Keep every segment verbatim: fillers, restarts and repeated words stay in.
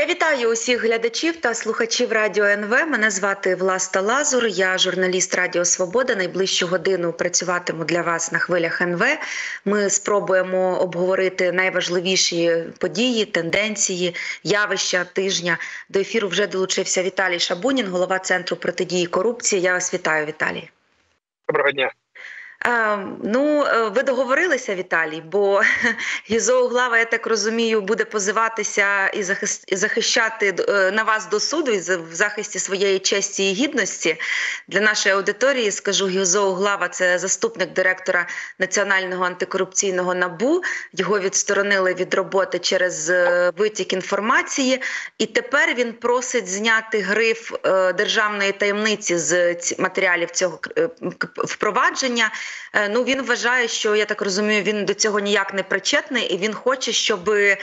Я вітаю усіх глядачів та слухачів Радіо ен ве. Мене звати Власта Лазур, я журналіст Радіо Свобода. Найближчу годину працюватиму для вас на хвилях ен ве. Ми спробуємо обговорити найважливіші події, тенденції, явища тижня. До ефіру вже долучився Віталій Шабунін, голова Центру протидії корупції. Я вас вітаю, Віталій. Доброго дня. А, ну, ви договорилися, Віталій, бо Гізо Углава, я так розумію, буде позиватися і захищати на вас до суду в захисті своєї честі і гідності. Для нашої аудиторії скажу, Гізо Углава – це заступник директора Національного антикорупційного НАБУ. Його відсторонили від роботи через витік інформації. І тепер він просить зняти гриф державної таємниці з матеріалів цього впровадження. Ну, він вважає, що, я так розумію, він до цього ніяк не причетний, і він хоче, щоб е,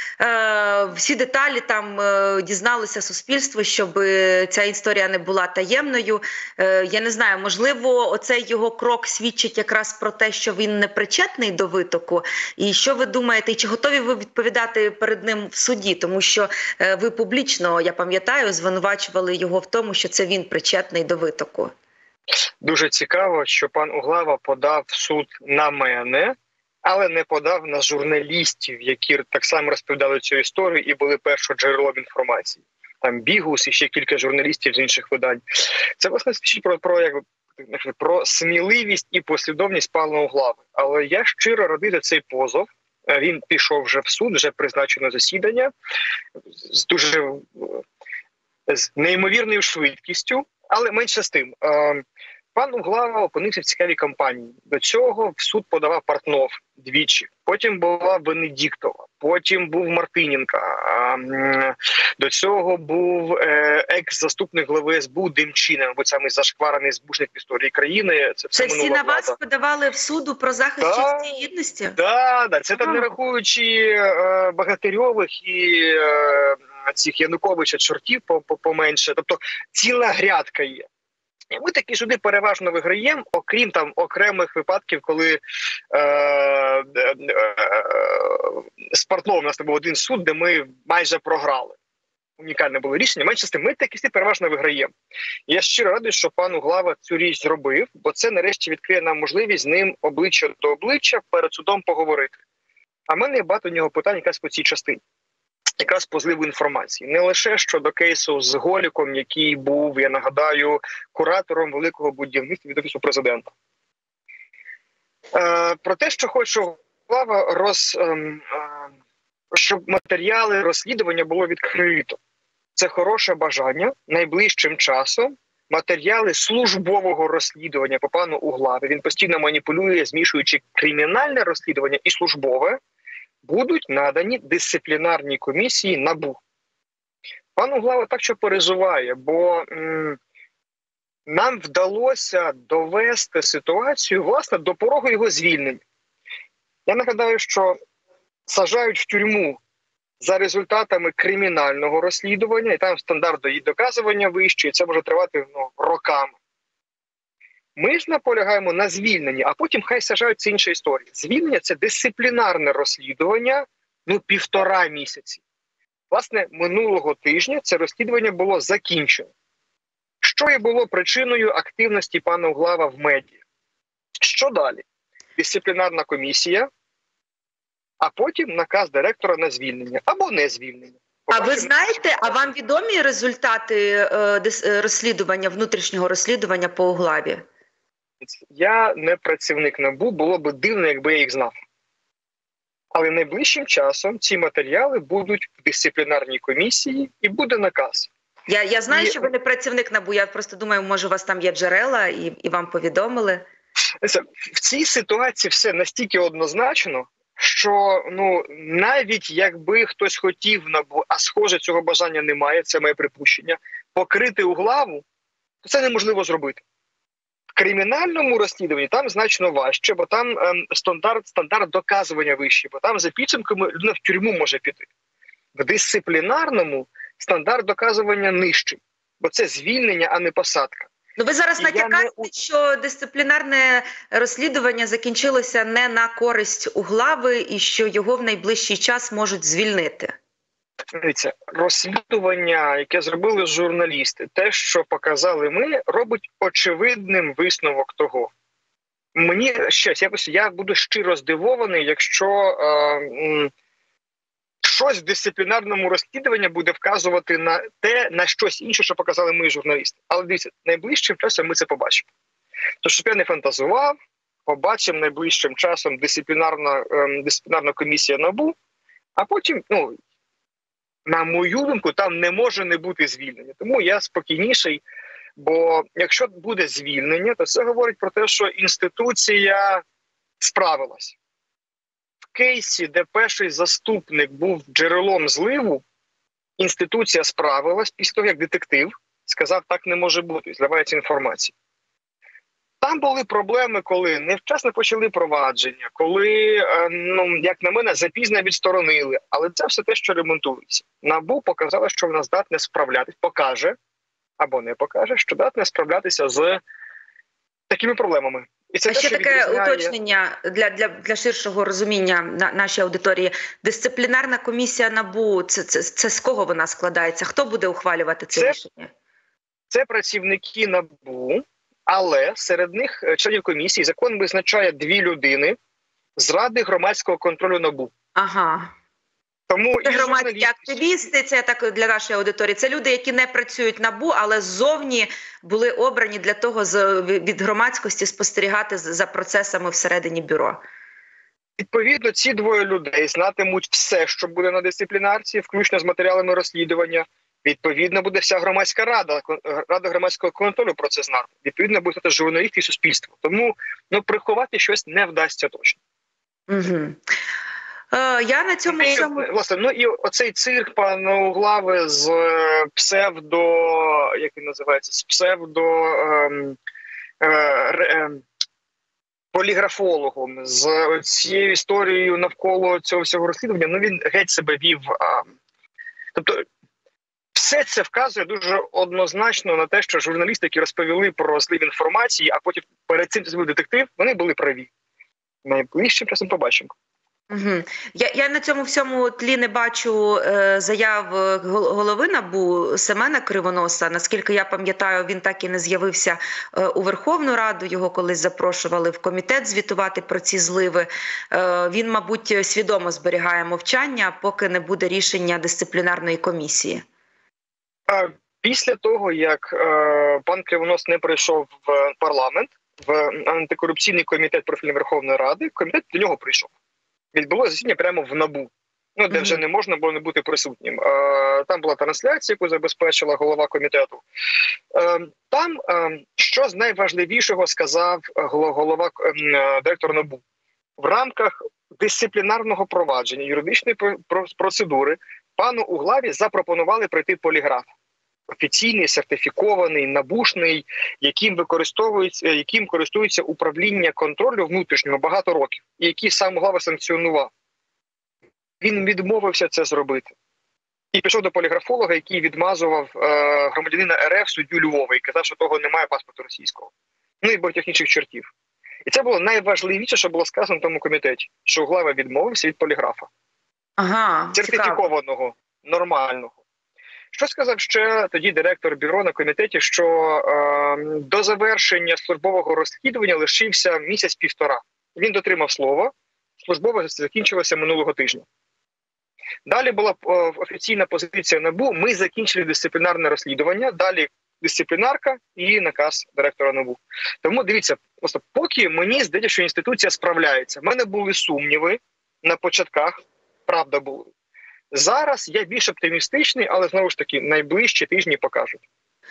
всі деталі там е, дізналося суспільство, щоб ця історія не була таємною. Е, я не знаю, можливо, оцей його крок свідчить якраз про те, що він не причетний до витоку. І що ви думаєте, і чи готові ви відповідати перед ним в суді? Тому що е, ви публічно, я пам'ятаю, звинувачували його в тому, що це він причетний до витоку. Дуже цікаво, що пан Углава подав в суд на мене, але не подав на журналістів, які так само розповідали цю історію і були першоджерелом інформації. Там Бігус і ще кілька журналістів з інших видань. Це, власне, свідчить про, про, як, про сміливість і послідовність пана Углави. Але я щиро радий за цей позов. Він пішов вже в суд, вже призначено засідання з дуже з неймовірною швидкістю. Але менше з тим, пан Углава опинився в цікавій кампанії. До цього в суд подавав Портнов двічі, потім була Венедіктова, потім був Мартиненко, до цього був екс-заступник глави ес бе у Демчина, бо самий зашкварений збушник в історії країни. Це, це всі на вас подавали в суду про захист да, честі і гідності? Так, да, да. Це ага. Там не рахуючи Богатирьових і цих Януковича чортів поменше. Тобто ціла грядка є. І ми такі суди переважно виграємо, окрім там окремих випадків, коли е, е, е, з Портновим у нас був один суд, де ми майже програли. Унікальне було рішення. Менше з тим, ми такі суди переважно виграємо. І я щиро радий, що пан Углава цю річ зробив, бо це нарешті відкриє нам можливість з ним обличчя до обличчя перед судом поговорити. А в мене є багато у нього питань якраз по цій частині. Якраз по зливу інформації. Не лише щодо кейсу з Голіком, який був, я нагадаю, куратором великого будівництва від Офісу Президента. Е, про те, що хоче Углава, роз, е, е, щоб матеріали розслідування було відкрито. Це хороше бажання. Найближчим часом матеріали службового розслідування по пану Углаві, він постійно маніпулює, змішуючи кримінальне розслідування і службове, будуть надані дисциплінарній комісії НАБУ. Пан Углава так що переживає, бо м, нам вдалося довести ситуацію, власне, до порогу його звільнення. Я нагадаю, що саджають в тюрму за результатами кримінального розслідування, і там стандарт її доказування вищий, і це може тривати ну, роками. Ми ж наполягаємо на звільненні, а потім хай саджають, це інша історія. Звільнення – це дисциплінарне розслідування, ну, півтора місяці. Власне, минулого тижня це розслідування було закінчено. Що і було причиною активності пана Углава в медіа? Що далі? Дисциплінарна комісія, а потім наказ директора на звільнення або не звільнення. А ви знаєте, а вам відомі результати е, розслідування, внутрішнього розслідування по Углаві? Я не працівник НАБУ, було б дивно, якби я їх знав. Але найближчим часом ці матеріали будуть в дисциплінарній комісії і буде наказ. Я, я знаю, і... що ви не працівник НАБУ, я просто думаю, може у вас там є джерела і, і вам повідомили. В цій ситуації все настільки однозначно, що ну, навіть якби хтось хотів НАБУ, а схоже цього бажання немає, це моє припущення, покрити Углаву, то це неможливо зробити. В кримінальному розслідуванні там значно важче, бо там ем, стандарт, стандарт доказування вищий, бо там за підсумками людина в тюрму може піти. В дисциплінарному стандарт доказування нижчий, бо це звільнення, а не посадка. Ну ви зараз І натякаєте, не... що дисциплінарне розслідування закінчилося не на користь Углави і що його в найближчий час можуть звільнити? Дивіться, розслідування, яке зробили журналісти, те, що показали ми, робить очевидним висновок того. Мені щось, якось я буду щиро здивований, якщо е, м, щось в дисциплінарному розслідуванні буде вказувати на те, на щось інше, що показали ми журналісти. Але дивіться, найближчим часом ми це побачимо. Тож, щоб я не фантазував, побачимо найближчим часом дисциплінарна, е, дисциплінарна комісія НАБУ, а потім, ну, на мою думку, там не може не бути звільнення. Тому я спокійніший, бо якщо буде звільнення, то це говорить про те, що інституція справилась. В кейсі, де перший заступник був джерелом зливу, інституція справилась після того, як детектив сказав, так не може бути, зливається інформація. Там були проблеми, коли невчасно почали провадження, коли, ну, як на мене, запізно відсторонили. Але це все те, що ремонтується. НАБУ показало, що вона здатна справлятися, покаже, або не покаже, що здатна справлятися з такими проблемами. І це а те, ще що таке відрізняє... уточнення для, для, для ширшого розуміння на нашій аудиторії. Дисциплінарна комісія НАБУ, це, це, це з кого вона складається? Хто буде ухвалювати це, це рішення? Це працівники НАБУ. Але серед них членів комісії закон визначає дві людини з Ради громадського контролю НАБУ. Ага. Тому це і громадські журналісти... активісти, це так для нашої аудиторії. Це люди, які не працюють в НАБУ, але ззовні були обрані для того від громадськості спостерігати за процесами всередині бюро. Відповідно, ці двоє людей знатимуть все, що буде на дисциплінарці, включно з матеріалами розслідування. Відповідно, буде вся громадська рада, рада громадського контролю про це знати. Відповідно, буде знати журналісти і суспільство. Тому, ну, приховати щось не вдасться точно. Угу. Е, я на цьому і, всьому... Власне, ну і оцей цирк пана Углави з псевдо, як він називається, з псевдо ем, е, е, поліграфологом, з цією історією навколо цього всього розслідування, ну він геть себе вів. Е, тобто, все це вказує дуже однозначно на те, що журналісти, які розповіли про злив інформації, а потім перед цим злив детектив, вони були праві. Найближчим часом побачимо. Угу. Я, я на цьому всьому тлі не бачу е, заяв голови НАБУ Семена Кривоноса. Наскільки я пам'ятаю, він так і не з'явився е, у Верховну Раду, його колись запрошували в комітет звітувати про ці зливи. Е, він, мабуть, свідомо зберігає мовчання, поки не буде рішення дисциплінарної комісії. Після того, як е, пан Кривонос не прийшов в парламент, в антикорупційний комітет профільної Верховної Ради, комітет до нього прийшов. Відбулося засідання прямо в НАБУ, ну, де mm-hmm. вже не можна було не бути присутнім. Е, там була трансляція, яку забезпечила голова комітету. Е, там, е, що з найважливішого сказав голова е, директор НАБУ. В рамках дисциплінарного провадження, юридичної процедури, пану Углаві запропонували пройти поліграф. Офіційний, сертифікований, набушний, яким використовується, яким користується управління контролю внутрішнього багато років, і який сам Углава санкціонував. Він відмовився це зробити. І пішов до поліграфолога, який відмазував е, громадянина РФ суддю Львова і казав, що того немає паспорту російського. Ну і багатьох інших чортів. І це було найважливіше, що було сказано в тому комітеті, що Углава відмовився від поліграфа. Ага, сертифікованого, цікаво. Нормального. Що сказав ще тоді директор бюро на комітеті, що е, до завершення службового розслідування лишився місяць-півтора. Він дотримав слова, службове закінчилося минулого тижня. Далі була е, офіційна позиція НАБУ, ми закінчили дисциплінарне розслідування, далі дисциплінарка і наказ директора НАБУ. Тому дивіться, просто поки мені здається, що інституція справляється. В мене були сумніви на початках, правда були. Зараз я більш оптимістичний, але, знову ж таки, найближчі тижні покажуть.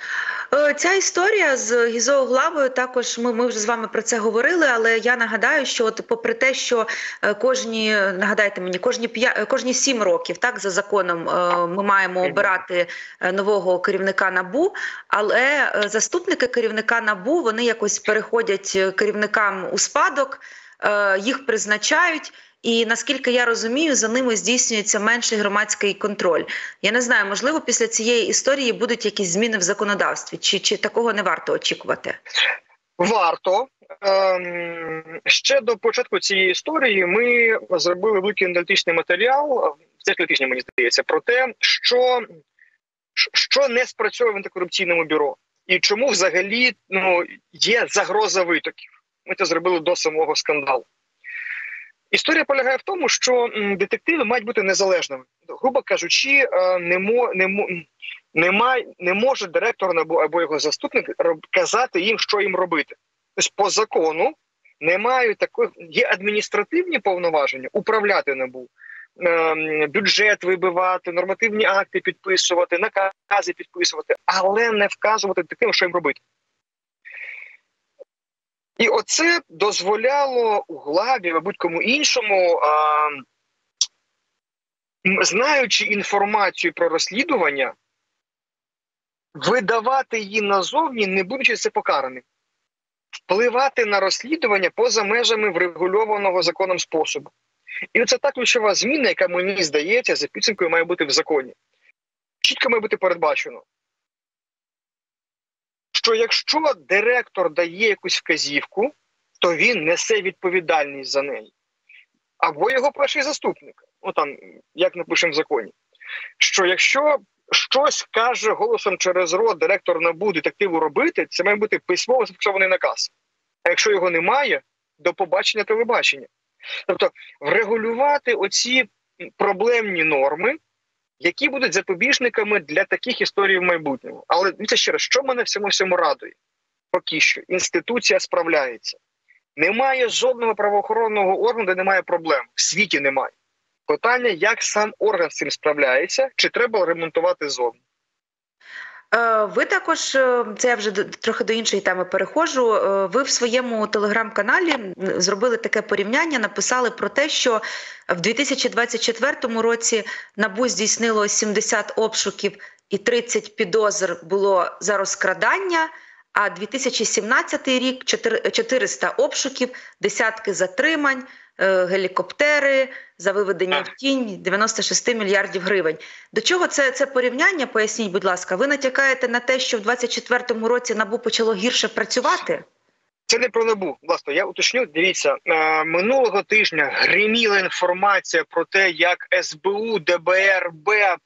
Ця історія з Гізо Углавою також, ми, ми вже з вами про це говорили, але я нагадаю, що от попри те, що кожні, нагадайте мені, кожні, п'я, кожні сім років, так, за законом ми маємо обирати нового керівника НАБУ, але заступники керівника НАБУ, вони якось переходять керівникам у спадок, їх призначають, і, наскільки я розумію, за ними здійснюється менший громадський контроль. Я не знаю, можливо, після цієї історії будуть якісь зміни в законодавстві, чи, чи такого не варто очікувати? Варто. Ем, ще до початку цієї історії ми зробили великий аналітичний матеріал, цих тижні, мені здається, про те, що, що не спрацьовує в антикорупційному бюро. І чому взагалі ну, є загроза витоків. Ми це зробили до самого скандалу. Історія полягає в тому, що детективи мають бути незалежними. Грубо кажучи, не, мо, не, мо, не, має, не може директор НАБУ або його заступник казати їм, що їм робити. Тобто по закону не мають такої, є адміністративні повноваження управляти НАБУ, бюджет вибивати, нормативні акти підписувати, накази підписувати, але не вказувати таким, що їм робити. І оце дозволяло Углаві, мабуть, кому іншому, а, знаючи інформацію про розслідування, видавати її назовні, не будучи це покараним. Впливати на розслідування поза межами врегульованого законом способу. І оце та ключова зміна, яка, мені здається, за підсумкою має бути в законі. Чітко має бути передбачено, що якщо директор дає якусь вказівку, то він несе відповідальність за неї. Або його перший заступник, ну там, як напишемо в законі, що якщо щось каже голосом через рот директор НАБУ детективу робити, це має бути письмово зафіксований наказ. А якщо його немає, до побачення телебачення. Тобто врегулювати оці проблемні норми, які будуть запобіжниками для таких історій в майбутньому. Але це ще раз, що мене в цьому всьому радує? Поки що інституція справляється. Немає жодного правоохоронного органу, де немає проблем. В світі немає. Питання, як сам орган з цим справляється, чи треба ремонтувати зовні. Ви також, це я вже трохи до іншої теми переходжу, ви в своєму телеграм-каналі зробили таке порівняння, написали про те, що в дві тисячі двадцять четвертому році НАБУ здійснило сімдесят обшуків і тридцять підозр було за розкрадання, а дві тисячі сімнадцятий рік чотириста обшуків, десятки затримань, гелікоптери за виведення в тінь дев'яносто шість мільярдів гривень. До чого це, це порівняння? Поясніть, будь ласка. Ви натякаєте на те, що в двадцять четвертому році НАБУ почало гірше працювати? Це не про НАБУ. Власне, я уточню. Дивіться, минулого тижня гриміла інформація про те, як ес бе у, де бе ер, БЕП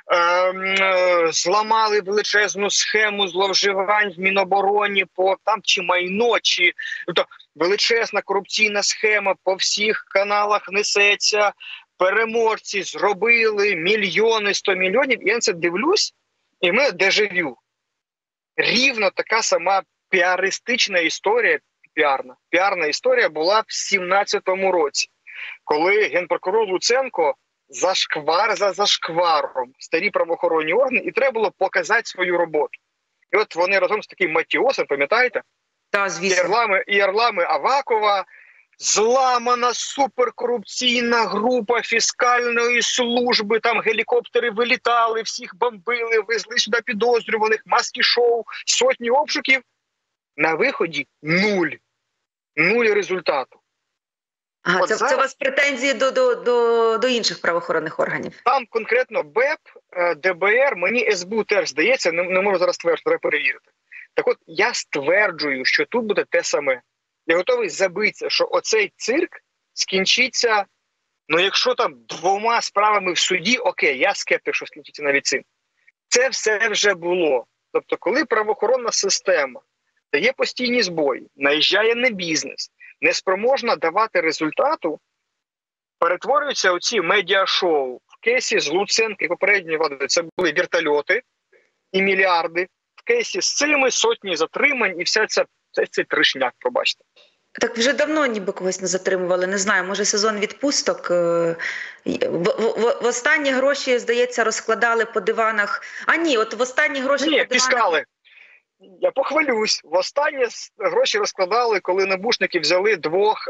зламали величезну схему зловживань в Мінобороні по там чи майно, чи тобто величезна корупційна схема по всіх каналах несеться, переможці зробили мільйони, сто мільйонів. Я на це дивлюсь, і в мене дежавю. Рівно така сама піаристична історія, піарна, піарна історія була в сімнадцятому році, коли генпрокурор Луценко зашквар за зашкваром старі правоохоронні органи, і треба було показати свою роботу. І от вони разом з таким Матіосом, пам'ятаєте? Так, звісно. І Арлами, і Арлами Авакова, зламана суперкорупційна група фіскальної служби, там гелікоптери вилітали, всіх бомбили, везли сюди підозрюваних, маски-шоу, сотні обшуків. На виході нуль. Нуль результату. Ага, це, зараз... це у вас претензії до, до, до, до інших правоохоронних органів? Там конкретно БЕП, де бе ер, мені ес бе у теж здається, не, не можу зараз стверджувати, треба перевірити. Так от, я стверджую, що тут буде те саме. Я готовий забитися, що оцей цирк скінчиться, ну якщо там двома справами в суді, окей, я скептик, що скінчиться навіть цим. Це все вже було. Тобто, коли правоохоронна система дає постійні збої, наїжджає на бізнес, неспроможна давати результату, перетворюються оці медіашоу. В кейсі з Луценко і попередньої влади це були вертольоти і мільярди. В кейсі з цими сотні затримань і вся ця, цей, цей тришняк, пробачте. Так вже давно ніби когось не затримували, не знаю, може сезон відпусток. В, в, в останні гроші, здається, розкладали по диванах. А ні, от в останні гроші ні, по диванах... фіскали. Я похвалюсь. Востаннє гроші розкладали, коли набушники взяли двох,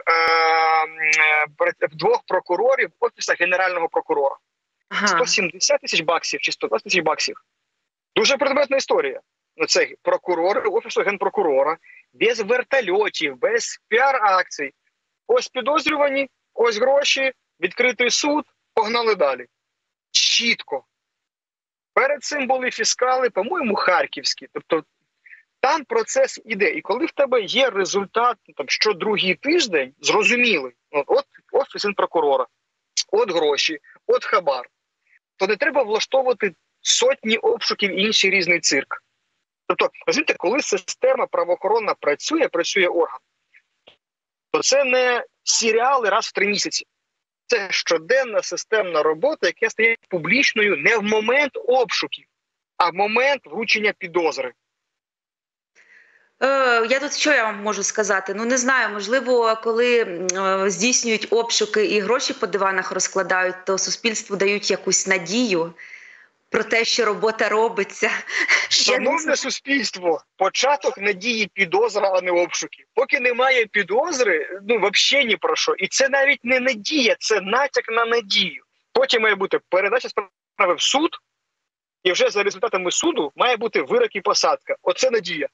е, двох прокурорів Офісу Генерального прокурора. Ага. сто сімдесят тисяч баксів чи сто двадцять тисяч баксів. Дуже предметна історія. Ну, це прокурори Офісу Генпрокурора, без вертольотів, без піар-акцій. Ось підозрювані, ось гроші, відкритий суд, погнали далі. Чітко. Перед цим були фіскали, по-моєму, харківські. Тобто там процес іде. І коли в тебе є результат там, що другий тиждень, зрозумілий. От, от Офіс Генпрокурора, от гроші, от хабар. то не треба влаштовувати сотні обшуків і інший різний цирк. Тобто, розумієте, коли система правоохоронна працює, працює орган, то це не серіали раз в три місяці. Це щоденна системна робота, яка стає публічною не в момент обшуків, а в момент вручення підозри. Я тут що я вам можу сказати? Ну, не знаю, можливо, коли е, здійснюють обшуки і гроші по диванах розкладають, то суспільству дають якусь надію про те, що робота робиться. Шановне суспільство, початок надії підозра, а не обшуки. Поки немає підозри, ну, взагалі ні про що. І це навіть не надія, це натяк на надію. Потім має бути передача справи в суд, і вже за результатами суду має бути вирок і посадка. Оце надія.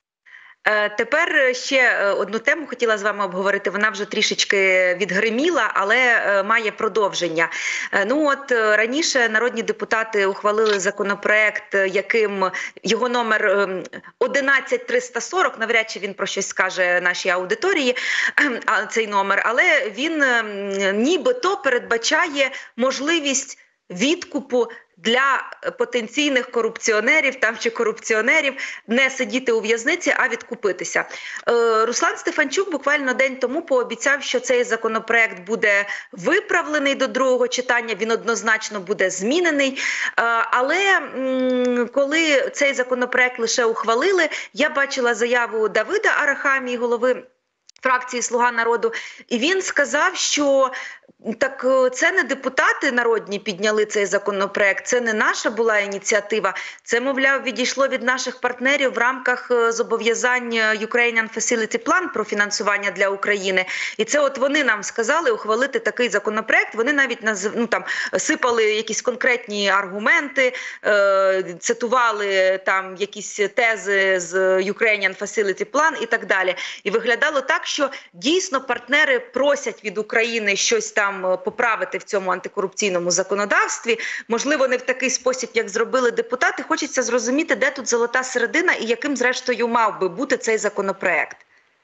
Тепер ще одну тему хотіла з вами обговорити. Вона вже трішечки відгриміла, але має продовження. Ну от раніше народні депутати ухвалили законопроект, яким його номер одинадцять триста сорок, навряд чи він про щось скаже нашій аудиторії, цей номер, але він нібито передбачає можливість відкупу для потенційних корупціонерів там чи корупціонерів не сидіти у в'язниці, а відкупитися. Е, Руслан Стефанчук буквально день тому пообіцяв, що цей законопроект буде виправлений до другого читання, він однозначно буде змінений. Е, але м, коли цей законопроект лише ухвалили, я бачила заяву Давида Арахамії, голови фракції «Слуга народу», і він сказав, що так це не депутати народні підняли цей законопроект, це не наша була ініціатива, це, мовляв, відійшло від наших партнерів в рамках зобов'язань Ukrainian Facility Plan про фінансування для України. І це от вони нам сказали ухвалити такий законопроект, вони навіть назив, ну, там, сипали якісь конкретні аргументи, е, цитували там якісь тези з Ukrainian Facility Plan і так далі. І виглядало так, що дійсно партнери просять від України щось там поправити в цьому антикорупційному законодавстві. Можливо, не в такий спосіб, як зробили депутати. Хочеться зрозуміти, де тут золота середина і яким, зрештою, мав би бути цей законопроект.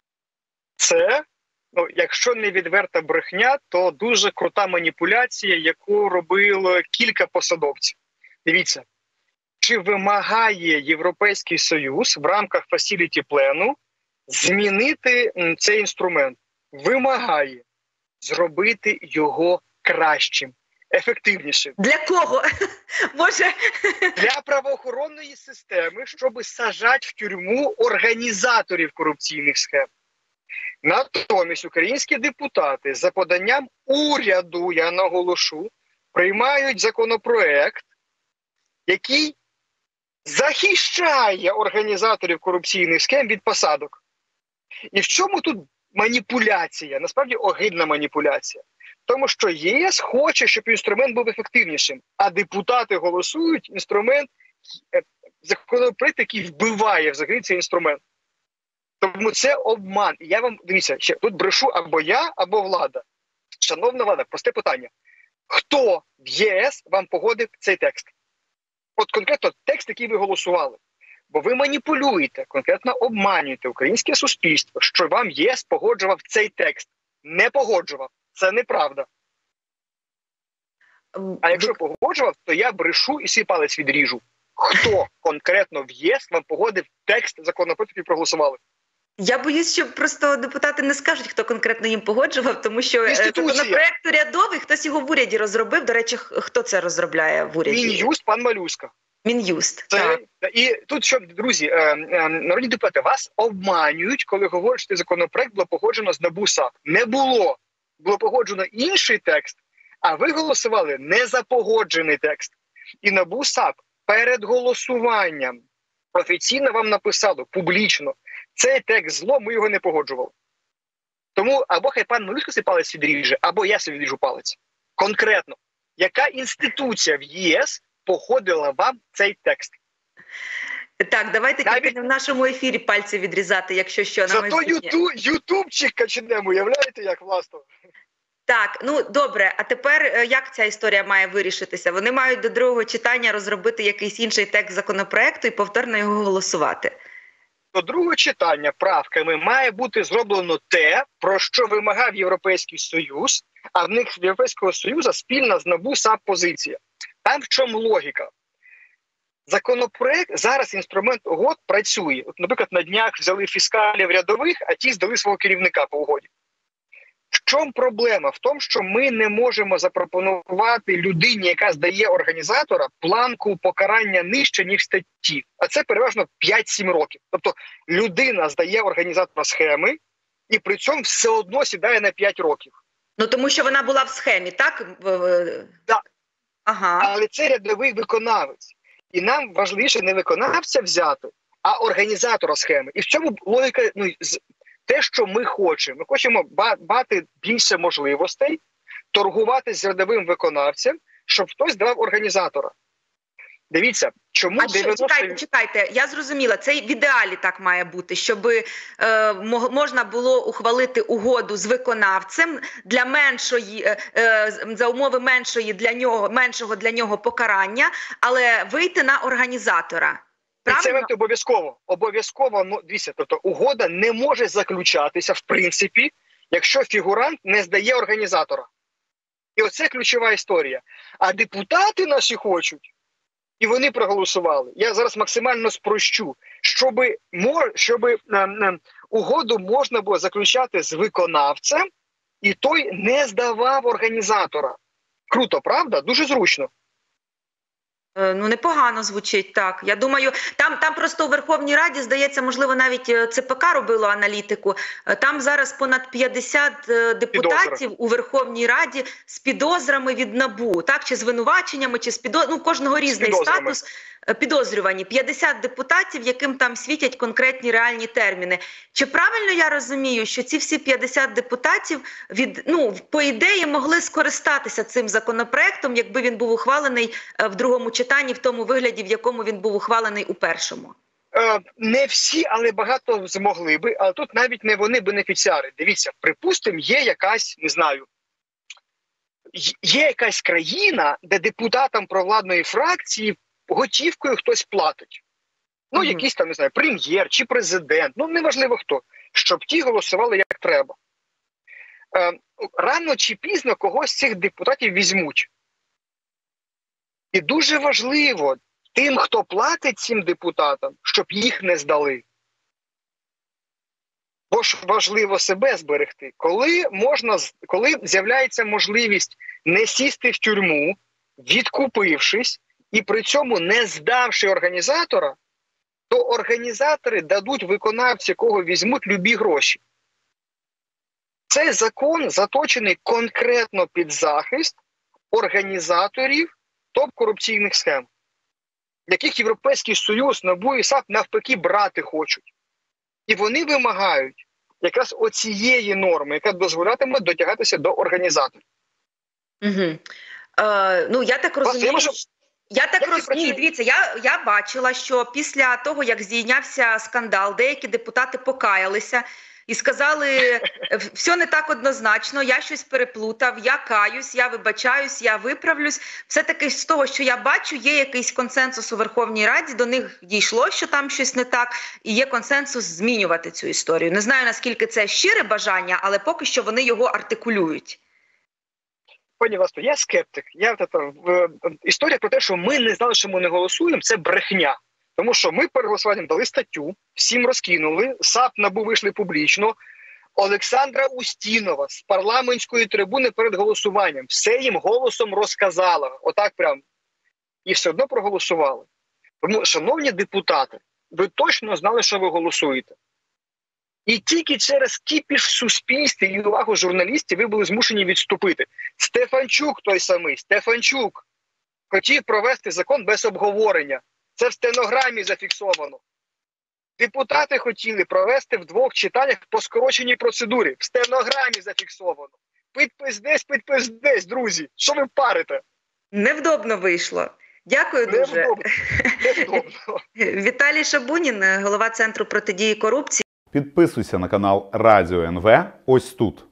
Це, ну, якщо не відверта брехня, то дуже крута маніпуляція, яку робило кілька посадовців. Дивіться, чи вимагає Європейський Союз в рамках Facility Plan змінити цей інструмент? Вимагає зробити його кращим, ефективнішим. Для кого? Може? Для правоохоронної системи, щоб саджати в тюрму організаторів корупційних схем. Натомість українські депутати за поданням уряду, я наголошу, приймають законопроект, який захищає організаторів корупційних схем від посадок. І в чому тут маніпуляція? Насправді огидна маніпуляція. Тому що ЄС хоче, щоб інструмент був ефективнішим, а депутати голосують інструмент, законопроект, який вбиває взагалі цей інструмент. Тому це обман. І я вам, дивіться, ще тут брешу або я, або влада. Шановна влада, просте питання. Хто в ЄС вам погодив цей текст? От конкретно текст, який ви голосували. Бо ви маніпулюєте, конкретно обманюєте українське суспільство, що вам ЄС погоджував цей текст. Не погоджував. Це неправда. А якщо погоджував, то я брешу і свій палець відріжу. Хто конкретно в ЄС вам погодив текст законопроекту, який проголосували? Я боюсь, що просто депутати не скажуть, хто конкретно їм погоджував, тому що Інституція. Законопроект урядовий, хтось його в уряді розробив. До речі, хто це розробляє в уряді? Мін'юст, пан Малюська. Мін'юст. Це, і тут, що, друзі, народні депутати, вас обманюють, коли говорять, що законопроект було погоджено з НАБУ САП. Не було. Було погоджено інший текст, а ви голосували не за погоджений текст. І НАБУ САП перед голосуванням офіційно вам написало, публічно, цей текст зло, ми його не погоджували. Тому або хай пан Малюська свій палець відріже, або я собі відріжу палець. Конкретно, яка інституція в ЄС походила вам цей текст? Так, давайте Навіть... тільки в нашому ефірі пальці відрізати, якщо що. На Зато юту... ютубчик качнемо, уявляєте, як власно? Так, ну добре, а тепер як ця історія має вирішитися? Вони мають до другого читання розробити якийсь інший текст законопроекту і повторно його голосувати. До другого читання правками має бути зроблено те, про що вимагав Європейський Союз, а в них в Європейського Союзу спільна з НАБУ САП позиція. Там в чому логіка? Законопроект, зараз інструмент угод працює. От, наприклад, на днях взяли фіскалів рядових, а ті здали свого керівника по угоді. В чому проблема? В тому, що ми не можемо запропонувати людині, яка здає організатора, планку покарання нижче, ніж статті. А це переважно п'ять-сім років. Тобто людина здає організатора схеми і при цьому все одно сідає на п'ять років. Ну тому що вона була в схемі, так? Так. Ага. Але це рядовий виконавець. І нам важливіше не виконавця взяти, а організатора схеми. І в цьому логіка, ну, те, що ми хочемо. Ми хочемо мати більше можливостей торгувати з рядовим виконавцем, щоб хтось давав організатора. Дивіться, чому... А що, чекайте, чекайте, я зрозуміла, це в ідеалі так має бути, щоб е, можна було ухвалити угоду з виконавцем для меншої, е, е, за умови меншої для нього, меншого для нього покарання, але вийти на організатора. Правильно? Це обов'язково. Обов'язково, ну, дивіться, тобто угода не може заключатися, в принципі, якщо фігурант не здає організатора. І оце ключова історія. А депутати наші хочуть, і вони проголосували. Я зараз максимально спрощу, щоб, щоб е, е, угоду можна було заключати з виконавцем, і той не здавав організатора. Круто, правда? Дуже зручно. Ну, непогано звучить, так. Я думаю, там, там просто у Верховній Раді, здається, можливо, навіть ЦПК робило аналітику. Там зараз понад п'ятдесят депутатів Підозра. у Верховній Раді з підозрами від НАБУ, так? Чи звинуваченнями, чи з підозрами, ну, кожного різний статус. Підозрювані. п'ятдесят депутатів, яким там світять конкретні реальні терміни. Чи правильно я розумію, що ці всі п'ятдесят депутатів, від, ну, по ідеї, могли скористатися цим законопроектом, якби він був ухвалений в другому читанні, в тому вигляді, в якому він був ухвалений у першому? Е, не всі, але багато змогли би. Але тут навіть не вони бенефіціари. Дивіться, припустимо, є якась, не знаю, є якась країна, де депутатам провладної фракції готівкою хтось платить. Ну, mm-hmm. якийсь там, не знаю, прем'єр чи президент, ну, неважливо хто, щоб ті голосували як треба. Е, рано чи пізно когось з цих депутатів візьмуть. І дуже важливо тим, хто платить цим депутатам, щоб їх не здали. Бо ж важливо себе зберегти. Коли можна, коли з'являється можливість не сісти в тюрму, відкупившись, і при цьому не здавши організатора, то організатори дадуть виконавці, кого візьмуть, любі гроші. Цей закон заточений конкретно під захист організаторів топ-корупційних схем, яких Європейський Союз, НАБУ і САП навпаки брати хочуть. І вони вимагають якраз оцієї норми, яка дозволятиме дотягатися до організаторів. Угу. Е, ну, я так розумію... Вас, Я так розумію, дивіться, я, я бачила, що після того, як здійнявся скандал, деякі депутати покаялися і сказали, все не так однозначно, я щось переплутав, я каюсь, я вибачаюсь, я виправлюсь. Все-таки з того, що я бачу, є якийсь консенсус у Верховній Раді, до них дійшло, що там щось не так, і є консенсус змінювати цю історію. Не знаю, наскільки це щире бажання, але поки що вони його артикулюють. Пані Власто, я скептик. Я, тобто, в, історія про те, що ми не знали, що ми не голосуємо, це брехня. Тому що ми перед голосуванням дали статтю, всім розкинули, САП, НАБУ вийшли публічно, Олександра Устінова з парламентської трибуни перед голосуванням все їм голосом розказала. Отак прям. І все одно проголосували. Тому, шановні депутати, ви точно знали, що ви голосуєте. І тільки через кіпіш в суспільстві і увагу журналістів ви були змушені відступити. Стефанчук той самий, Стефанчук хотів провести закон без обговорення. Це в стенограмі зафіксовано. Депутати хотіли провести в двох читаннях по скороченій процедурі. В стенограмі зафіксовано. Підпис десь, підпис десь, друзі. Що ви парите? Невдобно вийшло. Дякую дуже. Невдобно. Невдобно. Віталій Шабунін, голова Центру протидії корупції. Підписуйся на канал Радіо ен ве ось тут.